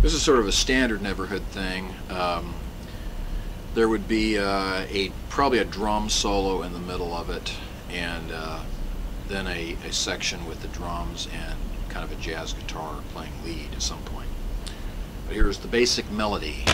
This is sort of a standard neighborhood thing. There would be probably a drum solo in the middle of it, and then a section with the drums and kind of a jazz guitar playing lead at some point. But here's the basic melody.